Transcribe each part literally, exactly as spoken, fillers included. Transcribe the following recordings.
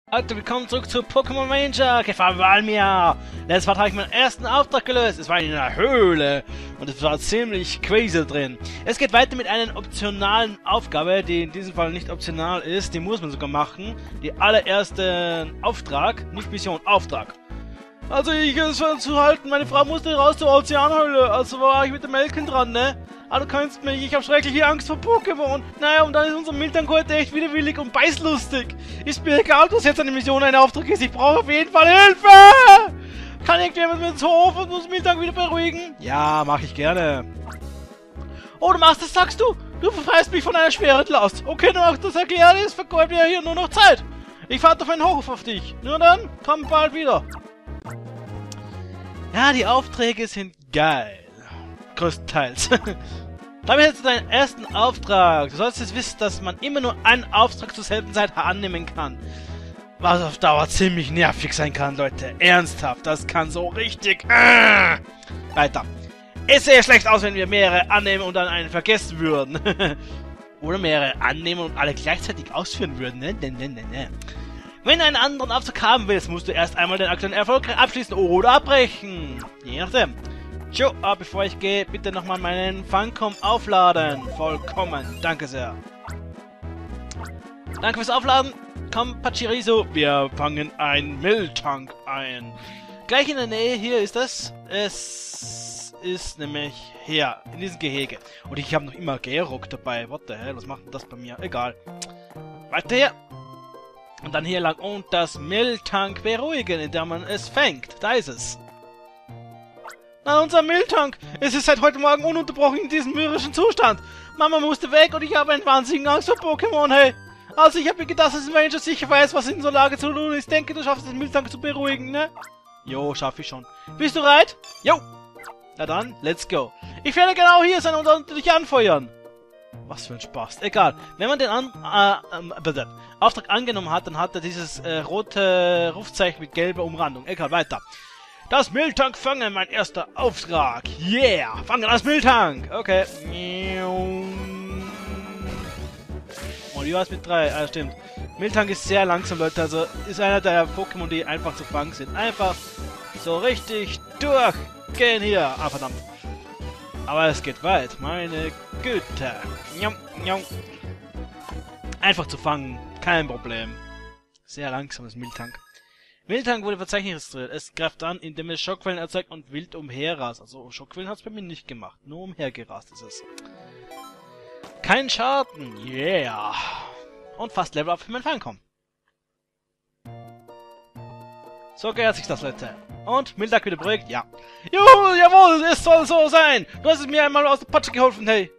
Leute, willkommen zurück zu Pokémon Ranger. Gefallen mir. Letztes Mal habe ich meinen ersten Auftrag gelöst. Es war in einer Höhle und es war ziemlich crazy drin. Es geht weiter mit einer optionalen Aufgabe, die in diesem Fall nicht optional ist. Die muss man sogar machen. Die allererste Auftrag, nicht Mission, Auftrag. Also ich es war zu halten, meine Frau musste raus zur Ozeanhöhle. Also war ich mit dem Melken dran, ne? Aber du kannst mich, ich habe schreckliche Angst vor Pokémon. Naja, und dann ist unser Miltank heute echt widerwillig und beißlustig. Ist mir egal, was jetzt eine Mission, ein Auftrag ist. Ich brauche auf jeden Fall Hilfe! Kann irgendjemand mit ins Hof und uns Miltank wieder beruhigen? Ja, mache ich gerne. Oh, du machst das, sagst du? Du befreist mich von einer schweren Last. Okay, du machst das erklärt, es vergeht mir hier nur noch Zeit. Ich fahre auf einen Hof auf dich. Nur dann, komm bald wieder. Ja, die Aufträge sind geil. Größtenteils. Damit hättest du deinen ersten Auftrag. Du sollst jetzt wissen, dass man immer nur einen Auftrag zur selben Zeit annehmen kann. Was auf Dauer ziemlich nervig sein kann, Leute. Ernsthaft, das kann so richtig... Äh, weiter. Es sähe schlecht aus, wenn wir mehrere annehmen und dann einen vergessen würden. Oder mehrere annehmen und alle gleichzeitig ausführen würden. Ne? Ne, ne, ne, ne. Wenn du einen anderen Auftrag haben willst, musst du erst einmal den aktuellen Erfolg abschließen oder abbrechen. Je nachdem. Tjo, aber bevor ich gehe, bitte nochmal meinen Funcom aufladen. Vollkommen. Danke sehr. Danke fürs Aufladen. Komm, Pachirisu. Wir fangen einen Miltank ein. Gleich in der Nähe hier ist es. Es ist nämlich hier, in diesem Gehege. Und ich habe noch immer Gerock dabei. What the hell, was macht denn das bei mir? Egal. Weiter hier. Und dann hier lang und das Miltank beruhigen, indem man es fängt. Da ist es. Na, unser Miltank! Es ist seit heute Morgen ununterbrochen in diesem mürrischen Zustand. Mama musste weg und ich habe einen wahnsinnigen Angst vor Pokémon, hey! Also ich habe mir gedacht, dass ein Ranger sicher weiß, was in so Lage zu tun ist. Ich denke, du schaffst es, den Miltank zu beruhigen, ne? Jo, schaff ich schon. Bist du bereit? Jo! Na dann, let's go. Ich werde genau hier sein und dich anfeuern. Was für ein Spaß. Egal. Wenn man den An äh, äh, Auftrag angenommen hat, dann hat er dieses äh, rote Rufzeichen mit gelber Umrandung. Egal, weiter. Das Miltank fangen, mein erster Auftrag. Yeah! Fangen das Miltank! Okay. Und wie war es mit drei? Ah, stimmt. Miltank ist sehr langsam, Leute. Also ist einer der Pokémon, die einfach zu fangen sind. Einfach so richtig durchgehen hier. Ah, verdammt. Aber es geht weit. Meine Güte. Njom, njom. Einfach zu fangen. Kein Problem. Sehr langsames Miltank. Miltank wurde verzeichnet registriert. Es greift an, indem es Schockwellen erzeugt und wild umherrast. Also Schockwellen hat es bei mir nicht gemacht. Nur umhergerast ist es. Kein Schaden. Yeah. Und fast Level Up für mein Funcom. So gehört sich das, Leute. Und Miltank wieder beruhigt? Ja. Juhu, jawohl, es soll so sein. Du hast es mir einmal aus der Patsche geholfen, hey.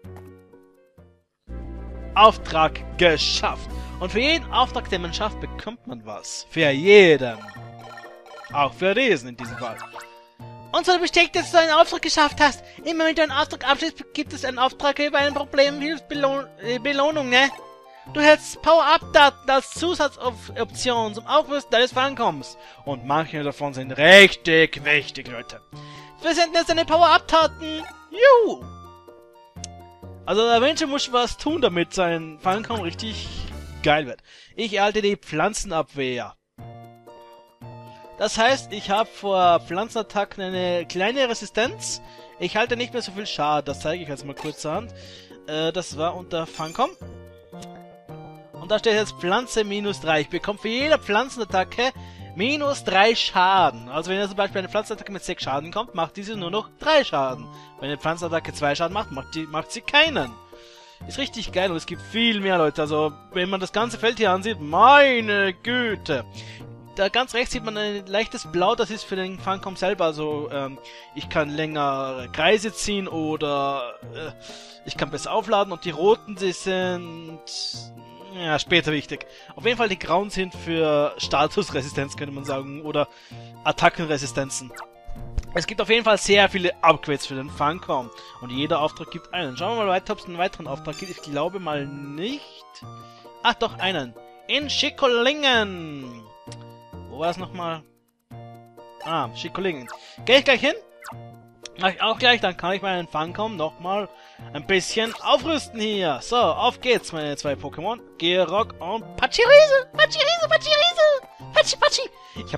Auftrag geschafft. Und für jeden Auftrag, den man schafft, bekommt man was. Für jeden. Auch für diesen in diesem Fall. Und so bestätigt, dass du einen Auftrag geschafft hast. Immer wenn du einen Auftrag abschließt, gibt es einen Auftrag über ein Problem, Hilfsbelohnung, äh, Belohnung, ne? Du hältst Power-Up-Daten als Zusatzoption zum Aufrüsten deines Funcoms. Und manche davon sind richtig wichtig, Leute. Wir senden jetzt deine Power-Up-Daten. Juhu! Also der Mensch muss was tun, damit sein Funcom richtig geil wird. Ich erhalte die Pflanzenabwehr. Das heißt, ich habe vor Pflanzenattacken eine kleine Resistenz. Ich halte nicht mehr so viel Schaden. Das zeige ich jetzt mal kurz an. Äh, das war unter Funcom. Und da steht jetzt Pflanze minus drei. Ich bekomme für jede Pflanzenattacke minus drei Schaden. Also wenn ihr zum Beispiel eine Pflanzenattacke mit sechs Schaden kommt, macht diese nur noch drei Schaden. Wenn eine Pflanzenattacke zwei Schaden macht, macht, die, macht sie keinen. Ist richtig geil und es gibt viel mehr, Leute. Also, wenn man das ganze Feld hier ansieht, meine Güte. Da ganz rechts sieht man ein leichtes Blau, das ist für den Funcom selber. Also, ähm, ich kann länger Kreise ziehen oder äh, ich kann besser aufladen. Und die roten, die sind ja später wichtig. Auf jeden Fall die grauen sind für Statusresistenz, könnte man sagen, oder Attackenresistenzen. Es gibt auf jeden Fall sehr viele Upgrades für den Funcom. Und jeder Auftrag gibt einen. Schauen wir mal weiter, ob es einen weiteren Auftrag gibt. Ich glaube mal nicht. Ach doch, einen. In Schickolingen. Wo war das nochmal? Ah, Schickolingen. Gehe ich gleich hin? Mach ich auch gleich, dann kann ich meinen Funcom nochmal ein bisschen aufrüsten hier. So, auf geht's, meine zwei Pokémon. Gerock und Pachirisu. Pachirisu, Pachirisu.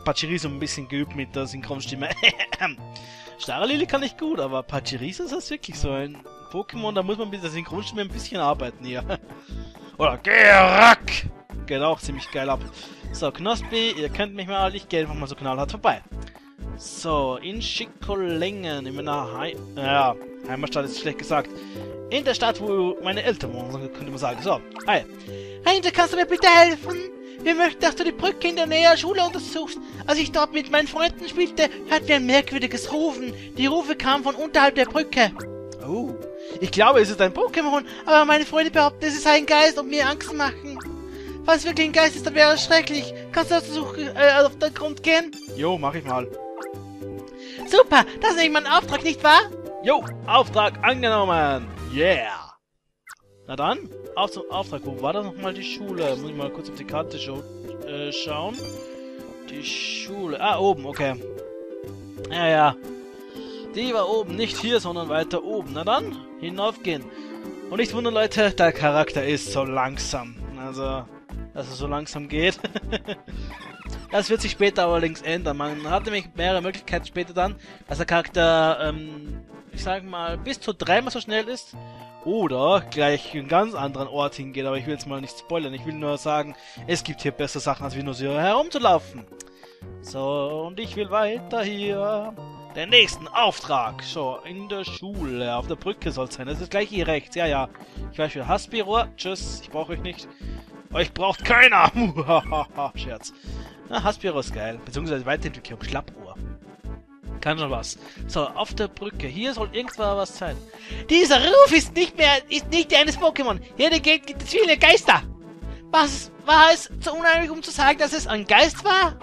habe Pachirisu ein bisschen geübt mit der Synchronstimme. Staralili kann ich gut, aber Pachirisu ist das wirklich so ein Pokémon, da muss man mit der Synchronstimme ein bisschen arbeiten hier. Oder Gerak! Geht auch ziemlich geil ab. So, Knospi, ihr könnt mich mal, ich gehe einfach mal so knallhart vorbei. So, in Schickolängen, in meiner Hei ja, Heimatstadt ist schlecht gesagt. In der Stadt, wo meine Eltern wohnen, könnte man sagen. So, hi. Heinze, kannst du mir bitte helfen? Wir möchten, dass du die Brücke in der Nähe der Schule untersuchst. Als ich dort mit meinen Freunden spielte, hörten wir ein merkwürdiges Rufen. Die Rufe kamen von unterhalb der Brücke. Oh, ich glaube, es ist ein Pokémon, aber meine Freunde behaupten, es ist ein Geist und mir Angst machen. Falls es wirklich ein Geist ist, dann wäre es schrecklich. Kannst du dazu äh, auf den Grund gehen? Jo, mach ich mal. Super, das ist nämlich mein Auftrag, nicht wahr? Jo, Auftrag angenommen. Yeah. Na dann, auf zum Auftrag. Wo war das nochmal die Schule? Muss ich mal kurz auf die Karte scha äh, schauen. Die Schule. Ah, oben, okay. Ja, ja. Die war oben, nicht hier, sondern weiter oben. Na dann, hinaufgehen. Und nicht wundern, Leute, der Charakter ist so langsam. Also, dass er so langsam geht. Das wird sich später allerdings ändern. Man hat nämlich mehrere Möglichkeiten später dann, dass der Charakter, ähm, ich sag mal, bis zu dreimal so schnell ist. Oder gleich einen ganz anderen Ort hingeht. Aber ich will jetzt mal nicht spoilern. Ich will nur sagen, es gibt hier bessere Sachen, als wir nur so herumzulaufen. So, und ich will weiter hier. Den nächsten Auftrag. So, in der Schule. Auf der Brücke soll es sein. Das ist gleich hier rechts. Ja, ja. Ich weiß für Haspiro. Tschüss. Ich brauche euch nicht. Euch braucht keiner. Scherz. Na, Haspiro ist geil. Beziehungsweise Weiterentwicklung. Schlappohr. Kann schon was. So, auf der Brücke. Hier soll irgendwann was sein. Dieser Ruf ist nicht mehr, ist nicht der eines Pokémon. Hier gibt es viele Geister. Was war es zu unheimlich, um zu sagen, dass es ein Geist war?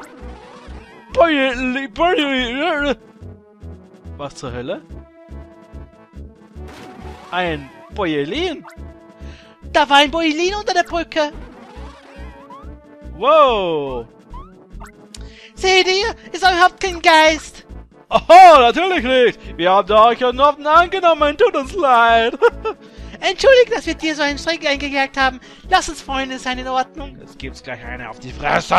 Was zur Hölle? Ein Bojelin? Da war ein Bojelin unter der Brücke. Wow. Seht ihr? Ist überhaupt kein Geist. Aha, natürlich nicht. Wir haben da euch einen Offen angenommen. Tut uns leid. Entschuldigt, dass wir dir so einen Strick eingejagt haben. Lass uns Freunde sein, in Ordnung. Jetzt gibt's gleich eine auf die Fresse.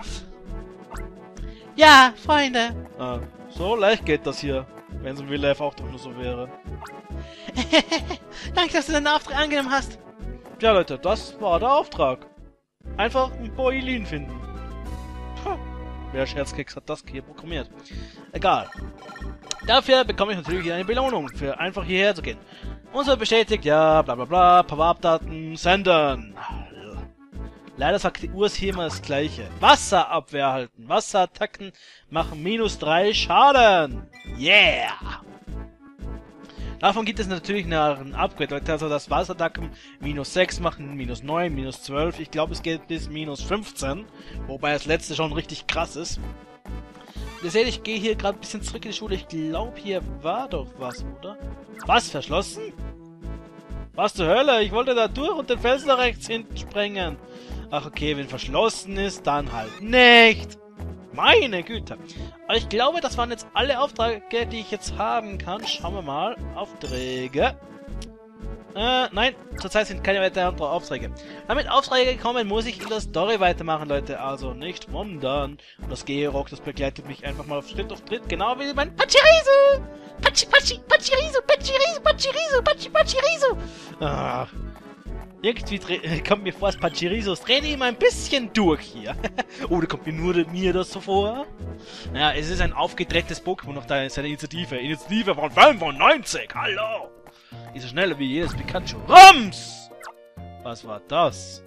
Ja, Freunde. Ah, so leicht geht das hier. Wenn es im Real Life auch doch nur so wäre. Danke, dass du deinen Auftrag angenommen hast. Ja, Leute, das war der Auftrag. Einfach ein Bojelin finden. Puh. Wer Scherzkeks hat das hier programmiert? Egal. Dafür bekomme ich natürlich eine Belohnung, für einfach hierher zu gehen. Unser bestätigt, ja, bla bla bla, Power-Up-Daten, senden. Leider sagt die Uhr hier immer das gleiche. Wasserabwehr halten. Wasserattacken machen minus drei Schaden. Yeah! Davon gibt es natürlich noch ein Upgrade, also das Wasserattacken minus sechs machen, minus neun, minus zwölf. Ich glaube, es geht bis minus fünfzehn. Wobei das letzte schon richtig krass ist. Ihr seht, ich gehe hier gerade ein bisschen zurück in die Schule. Ich glaube, hier war doch was, oder? Was? Verschlossen? Was zur Hölle? Ich wollte da durch und den Felsen da rechts hinten sprengen. Ach, okay, wenn verschlossen ist, dann halt nicht. Meine Güte. Aber ich glaube, das waren jetzt alle Aufträge, die ich jetzt haben kann. Schauen wir mal. Aufträge. Äh, nein, zurzeit sind keine weiteren Aufträge. Damit Aufträge kommen, muss ich in der Story weitermachen, Leute. Also nicht wundern. Und das Georock, das begleitet mich einfach mal auf Schritt auf Tritt. Genau wie mein Pachirisu. Pachi, Pachi, Pachirisu, Pachirisu, Pachirisu, Pachi, Pachirisu. Ach. Irgendwie kommt mir vor, das Pachirisus dreht immer ein bisschen durch hier. Oder kommt mir nur mir das so vor? Ja, es ist ein aufgedrehtes Pokémon nach seiner Initiative. Initiative von fünfundneunzig. Hallo! Ist so schneller wie jedes Pikachu. Rums! Was war das?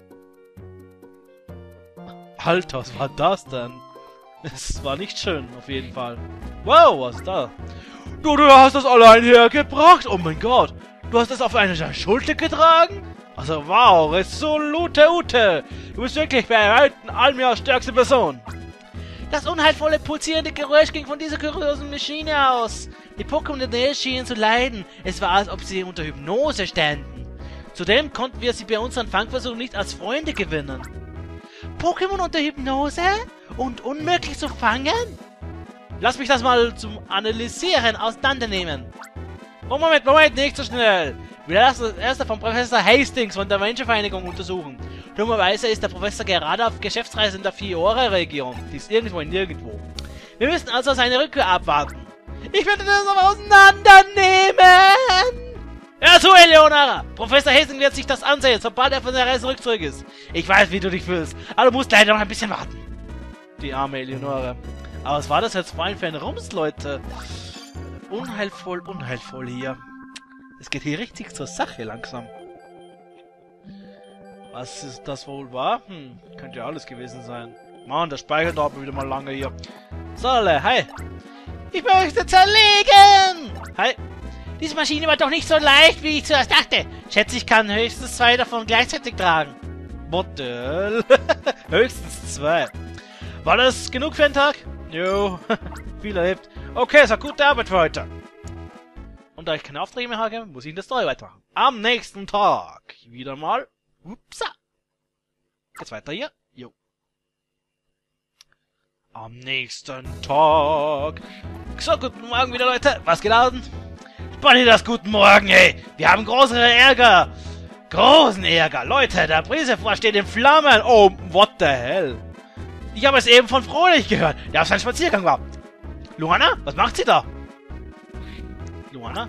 Alter, was war das denn? Es war nicht schön, auf jeden Fall. Wow, was ist da? Du, du hast das allein hergebracht? Oh mein Gott! Du hast das auf einer Schulter getragen? Also wow, resolute Ute! Du bist wirklich bei weitem Almias stärkste Person! Das unheilvolle, pulsierende Geräusch ging von dieser kuriosen Maschine aus. Die Pokémon in der Nähe schienen zu leiden. Es war, als ob sie unter Hypnose ständen. Zudem konnten wir sie bei unseren Fangversuchen nicht als Freunde gewinnen. Pokémon unter Hypnose? Und unmöglich zu fangen? Lass mich das mal zum Analysieren auseinandernehmen. Oh, Moment, Moment, nicht so schnell! Wir lassen das erste von Professor Hastings von der Menschenvereinigung untersuchen. Dummerweise ist der Professor gerade auf Geschäftsreise in der Fiore-Region. Die ist irgendwo in nirgendwo. Wir müssen also seine Rückkehr abwarten. Ich werde das aber auseinandernehmen! Hör zu, Eleonora! Professor Hastings wird sich das ansehen, sobald er von der Reise zurück ist. Ich weiß, wie du dich fühlst, aber du musst leider noch ein bisschen warten. Die arme Eleonora. Aber was war das jetzt vor allem für ein Rums, Leute? Unheilvoll, unheilvoll hier. Es geht hier richtig zur Sache langsam. Was ist das wohl war? Hm, könnte ja alles gewesen sein. Mann, der Speicher dauert wieder mal lange hier. Solle, hi! Ich möchte zerlegen! Hi! Diese Maschine war doch nicht so leicht, wie ich zuerst dachte. Schätze, ich kann höchstens zwei davon gleichzeitig tragen. Modell. Höchstens zwei. War das genug für einen Tag? Jo, viel erlebt. Okay, so gute Arbeit für heute. Und da ich keine Aufträge mehr habe, muss ich in der Story weitermachen. Am nächsten Tag. Wieder mal. Upsa. Geht's weiter hier? Jo. Am nächsten Tag. So, guten Morgen wieder, Leute. Was geladen? Spanni, das guten Morgen, ey! Wir haben großen Ärger! Großen Ärger! Leute, der Prisefrost steht in Flammen! Oh, what the hell? Ich habe es eben von Frohlich gehört, der auf seinem Spaziergang war. Luana, was macht sie da? Luana?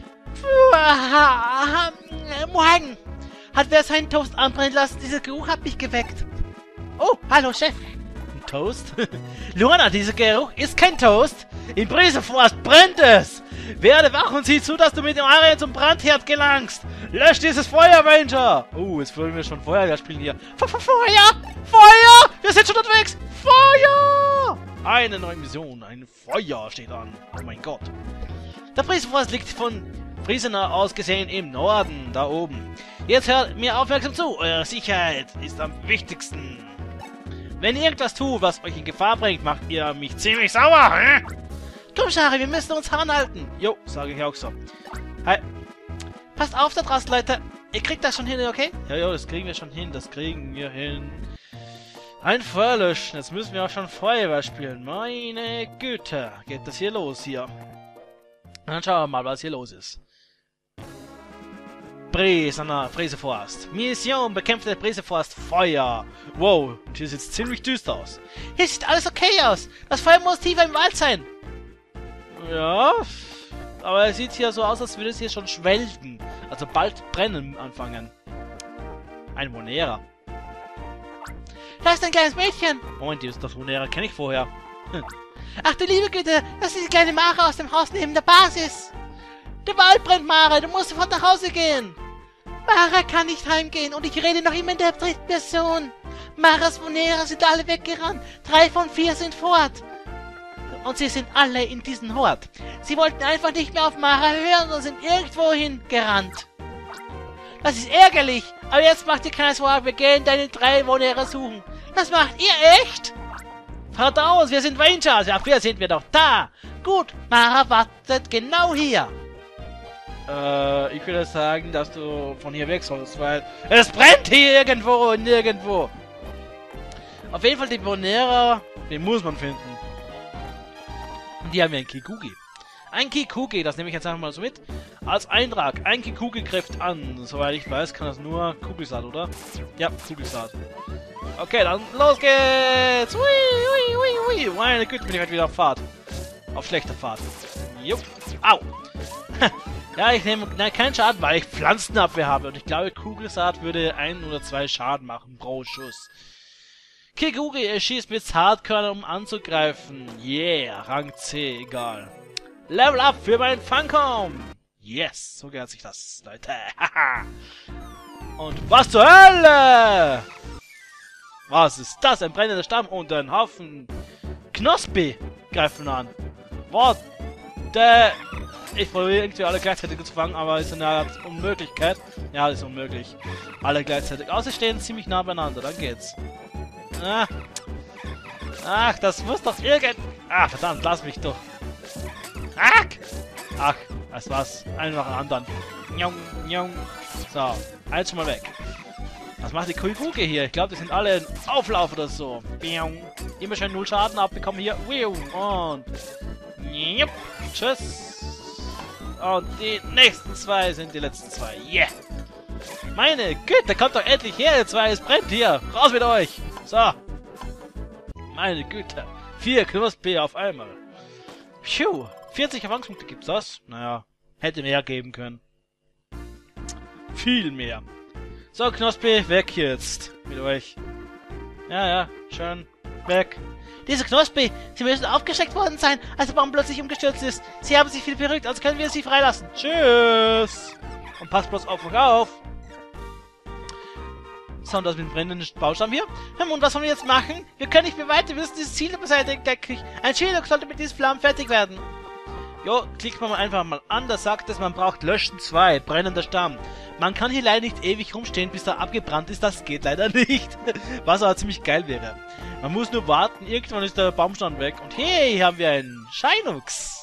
Morgen! Hat wer seinen Toast anbrennen lassen? Dieser Geruch hat mich geweckt. Oh, hallo, Chef! Ein Toast? Luana, dieser Geruch ist kein Toast! Im Prisefrost brennt es! Werde wach und sieh zu, dass du mit dem Ariel zum Brandherd gelangst! Lösch dieses Feuer, Ranger! Oh, jetzt wollen wir schon Feuer spielen hier. F -f Feuer! Feuer! Wir sind schon unterwegs! Feuer! Eine neue Mission, ein Feuer steht an. Oh mein Gott. Der Prisefrost liegt von Friesener aus gesehen im Norden, da oben. Jetzt hört mir aufmerksam zu, eure Sicherheit ist am wichtigsten. Wenn ihr irgendwas tut, was euch in Gefahr bringt, macht ihr mich ziemlich sauer, hä? Komm, Shari, wir müssen uns ranhalten. Jo, sage ich auch so. Hi. Passt auf da draußen, Leute. Ihr kriegt das schon hin, okay? Ja, ja, das kriegen wir schon hin. Das kriegen wir hin. Ein Feuer löschen. Jetzt müssen wir auch schon Feuerwehr spielen. Meine Güte. Geht das hier los hier? Dann schauen wir mal, was hier los ist. Brisener Prisefrost. Mission, bekämpft der Prisefrost Feuer. Wow, hier sieht es ziemlich düster aus. Hier sieht alles okay aus. Das Feuer muss tiefer im Wald sein. Ja, aber es sieht hier so aus, als würde es hier schon schwelgen. Also bald brennen anfangen. Ein Monera. Da ist ein kleines Mädchen. Moment, das Monera kenne ich vorher. Hm. Ach du liebe Güte, das ist die kleine Mara aus dem Haus neben der Basis. Der Wald brennt, Mara, du musst sofort nach Hause gehen. Mara kann nicht heimgehen und ich rede noch immer in der dritten Person. Maras Monera sind alle weggerannt. Drei von vier sind fort. Und sie sind alle in diesen Hort. Sie wollten einfach nicht mehr auf Mara hören und sind irgendwohin gerannt. Das ist ärgerlich, aber jetzt macht ihr keinen Sorgen, wir gehen deine drei Monera suchen. Das macht ihr echt? Fahrt aus, wir sind Rangers, ja, früher sind wir doch da. Gut, Mara wartet genau hier. Äh, ich würde sagen, dass du von hier weg sollst, weil es brennt hier irgendwo und nirgendwo. Auf jeden Fall die Monera, den muss man finden. Und die haben wir ein Kikugi. Ein Kikugi, das nehme ich jetzt einfach mal so mit. Als Eintrag, ein Kikugi greift an. Soweit ich weiß, kann das nur Kugelsaat, oder? Ja, Kugelsaat. Okay, dann los geht's! Hui, hui, hui, hui. Meine Güte, bin ich halt wieder auf Fahrt. Auf schlechter Fahrt. Jupp. Au! Ja, ich nehme nein, keinen Schaden, weil ich Pflanzenabwehr habe. Und ich glaube, Kugelsaat würde ein oder zwei Schaden machen pro Schuss. Kikugi, er schießt mit Saatkörbern, um anzugreifen. Yeah, Rang C, egal. Level up für meinen Funkom! Yes, so gehört sich das, Leute. Und was zur Hölle? Was ist das? Ein brennender Stamm und ein Haufen Knospi greifen an. What the... Ich probiere irgendwie alle gleichzeitig zu fangen, aber ist eine Unmöglichkeit. Ja, das ist unmöglich. Alle gleichzeitig. Außer stehen ziemlich nah beieinander, dann geht's. Ah. Ach, das muss doch irgend... Ah, verdammt, lass mich doch. Ach! Ach, das war's. Einen nach dem anderen. Njong, njong. So, eins schon mal weg. Was macht die Kikugi hier? Ich glaube, die sind alle in Auflauf oder so. Immer schön null Schaden abbekommen hier. Und... Jupp. Tschüss. Und die nächsten zwei sind die letzten zwei. Yeah! Meine Güte, kommt doch endlich her, ihr zwei, es brennt hier. Raus mit euch. So. Meine Güte. Vier Knospe auf einmal. Phew. vierzig Erfahrungspunkte gibt's das? Naja, hätte mehr geben können. Viel mehr. So, Knospe, weg jetzt. Mit euch. Ja, ja, schön. Weg. Diese Knospe, sie müssen aufgeschreckt worden sein, als der Baum plötzlich umgestürzt ist. Sie haben sich viel beruhigt, also können wir sie freilassen. Tschüss. Und passt bloß auf euch auf. So, und das mit dem brennenden Baustamm hier. Hm, und was sollen wir jetzt machen? Wir können nicht mehr weiter, wir müssen dieses Ziel beseitigen, denke ich. Ein Schildung sollte mit diesen Flammen fertig werden. Jo, klickt man einfach mal an, da sagt es, man braucht Löschen zwei, brennender Stamm. Man kann hier leider nicht ewig rumstehen, bis er abgebrannt ist, das geht leider nicht. Was aber ziemlich geil wäre. Man muss nur warten, irgendwann ist der Baumstamm weg. Und hey, hier haben wir einen Shinux.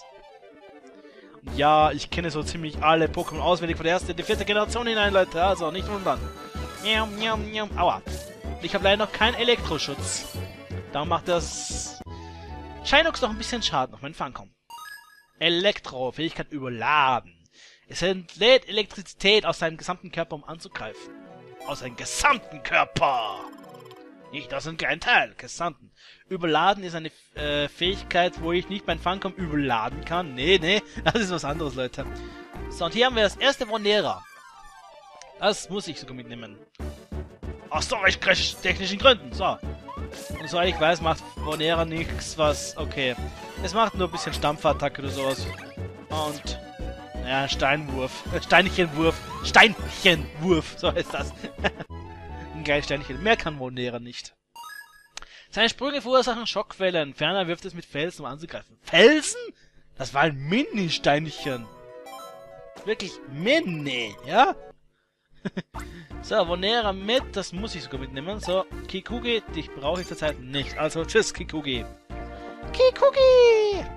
Ja, ich kenne so ziemlich alle Pokémon auswendig von der ersten in die vierte Generation hinein, Leute. Also, nicht wundern. Miau, miau, miau. Aua. Ich habe leider noch keinen Elektroschutz. Darum macht das Shinux noch ein bisschen Schaden auf meinen Fangkom. Elektro, Fähigkeit überladen. Es entlädt Elektrizität aus seinem gesamten Körper, um anzugreifen. Aus seinem gesamten Körper! Nicht aus einem kleinen Teil, gesamten. Überladen ist eine äh, Fähigkeit, wo ich nicht mein Fangkom überladen kann. Nee, nee, das ist was anderes, Leute. So, und hier haben wir das erste Vonera. Das muss ich sogar mitnehmen. Aus storage-technischen Gründen, so. Und soweit ich weiß, macht Vonera nichts, was... Okay. Es macht nur ein bisschen Stampfattacke oder sowas. Und... Ja, Steinwurf. Steinchenwurf. Steinchenwurf. So heißt das. Ein geiles Steinchen. Mehr kann Vonera nicht. Seine Sprünge verursachen Schockwellen. Ferner wirft es mit Felsen, um anzugreifen. Felsen? Das war ein Mini-Steinchen. Wirklich Mini, ja? So, Vonera mit. Das muss ich sogar mitnehmen. So, Kikugi, dich brauche ich zurzeit nicht. Also, tschüss, Kikugi. Kikugi!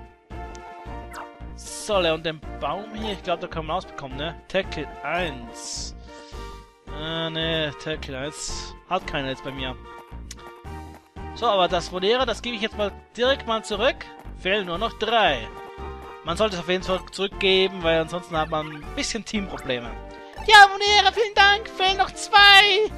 So, und den Baum hier, ich glaube, da kann man rausbekommen, ne? Tackle eins. Äh, ne, Tackle eins. Hat keiner jetzt bei mir. So, aber das Vonera, das gebe ich jetzt mal direkt mal zurück. Fehlen nur noch drei. Man sollte es auf jeden Fall zurückgeben, weil ansonsten hat man ein bisschen Teamprobleme. Ja, Vonera, vielen Dank. Fehlen noch zwei.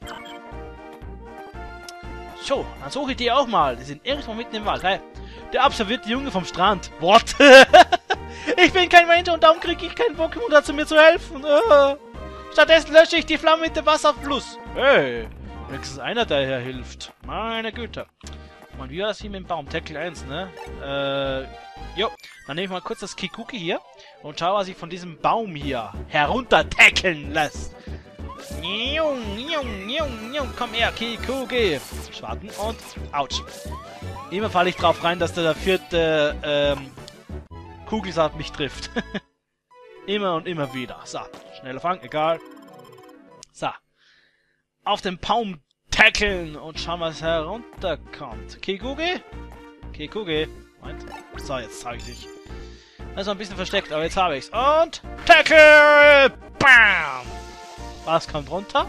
So, dann suche ich die auch mal. Die sind irgendwo mitten im Wald. Hey, der absolvierte Junge vom Strand. What? Ich bin kein Ranger und darum kriege ich keinen Pokémon dazu, mir zu helfen. Stattdessen lösche ich die Flamme mit dem Wasserfluss. Hey, wenigstens einer, der hier hilft. Meine Güte. Und wie war das hier mit dem Baum? Tackle eins, ne? Äh, jo. Dann nehme ich mal kurz das Kikugi hier und schaue, was sich von diesem Baum hier herunter tackeln lässt. Jung, jung, jung, jung, komm her, Kikugi. Schwarten und ouch. Immer falle ich drauf rein, dass der vierte ähm, Kugelsaat mich trifft. Immer und immer wieder. So, schneller Fang, egal. So. Auf den Baum tackeln und schauen, was herunterkommt. Kikugi? Kikugi. Moment. So, jetzt zeige ich dich. Das ist noch ein bisschen versteckt, aber jetzt habe ich's. Und tackle! Bam! Was kommt runter?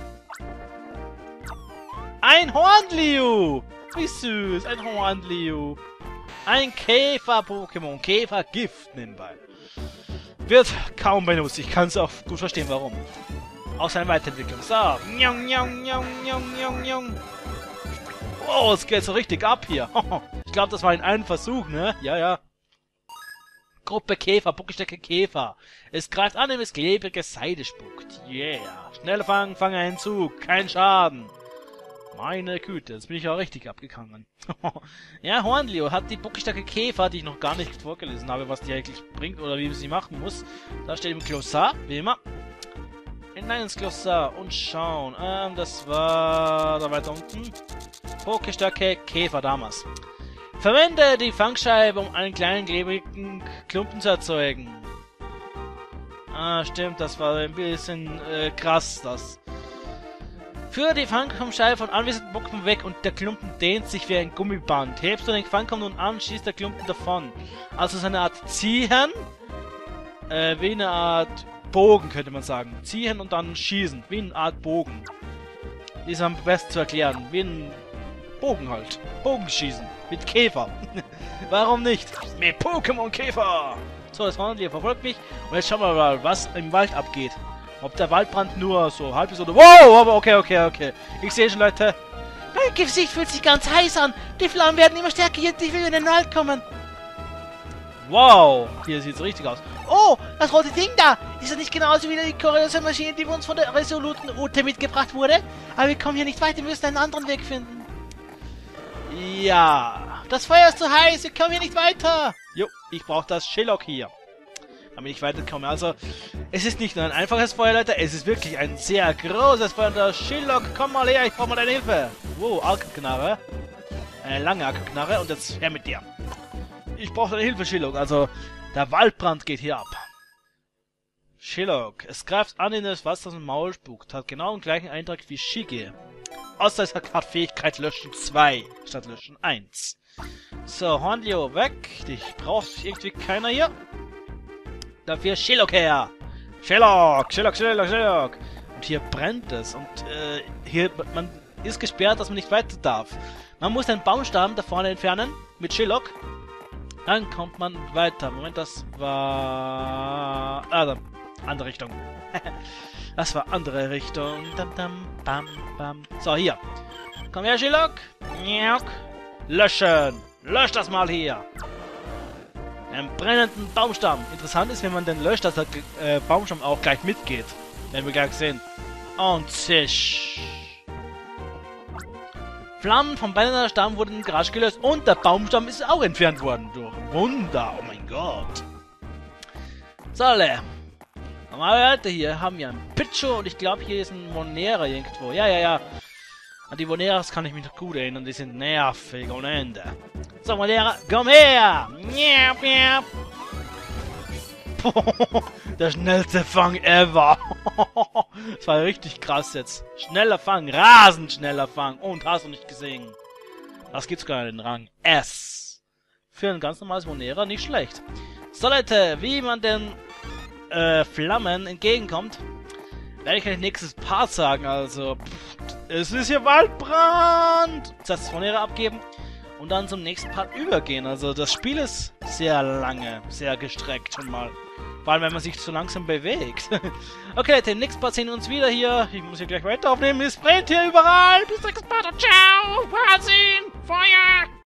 Ein Hornliu! Wie süß, ein Hornliu. Ein Käfer-Pokémon. Käfergift nebenbei. Wird kaum benutzt. Ich kann es auch gut verstehen, warum. Aus einer Weiterentwicklung. So. Njong, njong, njong, njong, njong, njong. Oh, es geht so richtig ab hier. Ich glaube, das war in einem Versuch, ne? Ja, ja. Gruppe Käfer, Buckelstecke Käfer. Es greift an, wenn es klebrige Seide spuckt. Yeah. Schnell fangen, fange einen Zug. Kein Schaden. Meine Güte, jetzt bin ich auch richtig abgegangen. Ja, Hornliu hat die buckelstarke Käfer, die ich noch gar nicht vorgelesen habe, was die eigentlich bringt oder wie man sie machen muss. Da steht im Glossar, wie immer. Hinein ins Glossar und schauen. Ähm, das war da weiter unten. Pokestarke Käfer damals. Verwende die Fangscheibe, um einen kleinen klebrigen Klumpen zu erzeugen. Ah, stimmt, das war ein bisschen äh, krass, das. Führe die Fangscheibe von anwesenden Pokémon weg und der Klumpen dehnt sich wie ein Gummiband. Hebst du den Fangkom nun an, schießt der Klumpen davon. Also so eine Art Ziehen, äh, wie eine Art Bogen könnte man sagen. Ziehen und dann schießen, wie eine Art Bogen. Die ist am besten zu erklären, wie ein Bogen halt. Bogenschießen, mit Käfer. Warum nicht? Mit Pokémon Käfer! So, das Hornliu verfolgt mich und jetzt schauen wir mal, was im Wald abgeht. Ob der Waldbrand nur so halb ist oder... Wow, aber okay, okay, okay. Ich sehe schon, Leute. Mein Gesicht fühlt sich ganz heiß an. Die Flammen werden immer stärker. Jetzt ich will in den Wald kommen. Wow, hier sieht es richtig aus. Oh, das rote Ding da. Ist das nicht genauso wie die kuriose Maschine, die uns von der resoluten Ute mitgebracht wurde? Aber wir kommen hier nicht weiter. Wir müssen einen anderen Weg finden. Ja, das Feuer ist zu heiß. Wir kommen hier nicht weiter. Jo, ich brauche das Shillock hier, damit ich weiterkomme. Also, es ist nicht nur ein einfaches Feuer, Leute. Es ist wirklich ein sehr großes Feuer. Der Shillock, komm mal her. Ich brauche mal deine Hilfe. Wow, Arkenknarre. Eine lange Arkenknarre. Und jetzt her mit dir. Ich brauche deine Hilfe, Shillock. Also, der Waldbrand geht hier ab. Shillock. Es greift an in das Wasser, das im Maul spukt. Hat genau den gleichen Eintrag wie Shige. Außer es hat Fähigkeit Löschen zwei statt Löschen eins. So, Hornlio weg. Dich braucht irgendwie keiner hier. Dafür Shillock her. Shillock, Shillock, Shillock, Shillock. Und hier brennt es. Und äh, hier, man ist gesperrt, dass man nicht weiter darf. Man muss den Baumstamm da vorne entfernen mit Shillock. Dann kommt man weiter. Moment, das war... Ah, da. Andere Richtung. Das war andere Richtung. Dam, dam, bam, bam. So, hier. Komm her, Shillock. Löschen. Lösch das mal hier. Einen brennenden Baumstamm. Interessant ist, wenn man den löscht, dass der äh, Baumstamm auch gleich mitgeht. Werden wir gleich sehen. Und zisch. Flammen vom brennenden Stamm wurden in den Garage gelöst und der Baumstamm ist auch entfernt worden. Durch Wunder. Oh mein Gott. So, alle. Leute, hier haben wir einen Picho und ich glaube, hier ist ein Monera irgendwo. Ja, ja, ja. An die Moneras kann ich mich noch gut erinnern. Die sind nervig ohne Ende. So, Monera, komm her! Miau, miau. Der schnellste Fang ever. Das war richtig krass jetzt. Schneller Fang, rasend schneller Fang. Und hast du nicht gesehen? Das gibt's gar nicht in Rang S. Für ein ganz normales Monera nicht schlecht. So, Leute, wie man den äh, Flammen entgegenkommt, werde ich euch nächstes Part sagen. Also, pff, es ist hier Waldbrand. Das heißt, das Monera abgeben und dann zum nächsten Part übergehen. Also, das Spiel ist sehr lange, sehr gestreckt schon mal. Vor allem, wenn man sich so langsam bewegt. Okay, Leute, im nächsten Part sehen wir uns wieder hier. Ich muss hier gleich weiter aufnehmen. Es brennt hier überall. Bis zum nächsten Part. Ciao. Wahnsinn. Feuer.